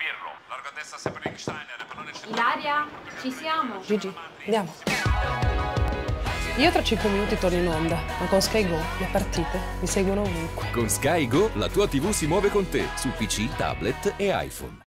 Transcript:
Pirro, largo a destra sempre Linksteiner, pallone centrale. Ilaria, ci siamo? Gigi, andiamo. Io tra 5 minuti torno in onda, ma con Sky Go le partite mi seguono ovunque. Con Sky Go la tua TV si muove con te su PC, tablet e iPhone.